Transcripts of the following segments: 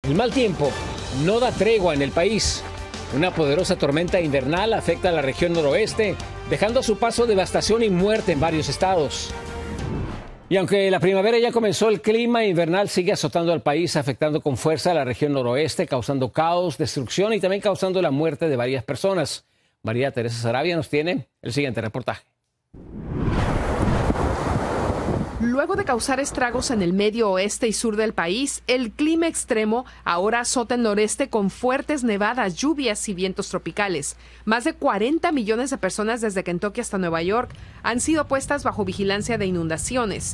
El mal tiempo no da tregua en el país. Una poderosa tormenta invernal afecta a la región noroeste, dejando a su paso devastación y muerte en varios estados. Y aunque la primavera ya comenzó, el clima invernal sigue azotando al país, afectando con fuerza a la región noroeste, causando caos, destrucción y también causando la muerte de varias personas. María Teresa Saravia nos tiene el siguiente reportaje. Luego de causar estragos en el medio oeste y sur del país, el clima extremo ahora azota el noreste con fuertes nevadas, lluvias y vientos tropicales. Más de 40 millones de personas desde Kentucky hasta Nueva York han sido puestas bajo vigilancia de inundaciones.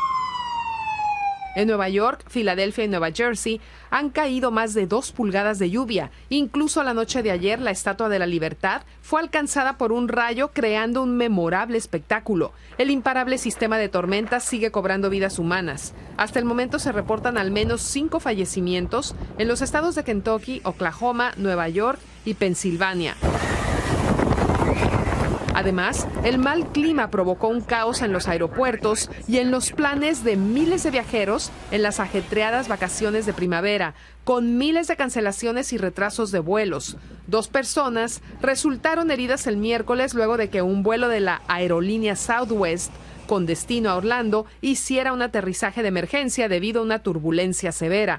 En Nueva York, Filadelfia y Nueva Jersey han caído más de 2 pulgadas de lluvia. Incluso la noche de ayer, la Estatua de la Libertad fue alcanzada por un rayo, creando un memorable espectáculo. El imparable sistema de tormentas sigue cobrando vidas humanas. Hasta el momento se reportan al menos 5 fallecimientos en los estados de Kentucky, Oklahoma, Nueva York y Pensilvania. Además, el mal clima provocó un caos en los aeropuertos y en los planes de miles de viajeros en las ajetreadas vacaciones de primavera, con miles de cancelaciones y retrasos de vuelos. 2 personas resultaron heridas el miércoles luego de que un vuelo de la aerolínea Southwest con destino a Orlando hiciera un aterrizaje de emergencia debido a una turbulencia severa.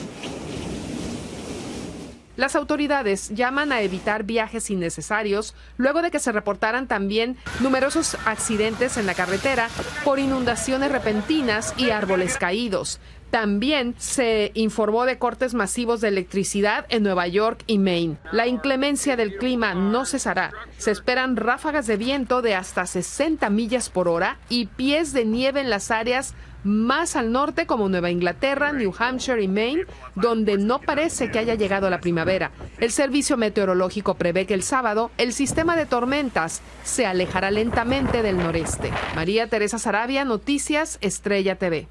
Las autoridades llaman a evitar viajes innecesarios luego de que se reportaran también numerosos accidentes en la carretera por inundaciones repentinas y árboles caídos. También se informó de cortes masivos de electricidad en Nueva York y Maine. La inclemencia del clima no cesará. Se esperan ráfagas de viento de hasta 60 millas por hora y pies de nieve en las áreas más al norte como Nueva Inglaterra, New Hampshire y Maine, donde no parece que haya llegado la primavera. El servicio meteorológico prevé que el sábado el sistema de tormentas se alejará lentamente del noreste. María Teresa Saravia, Noticias Estrella TV.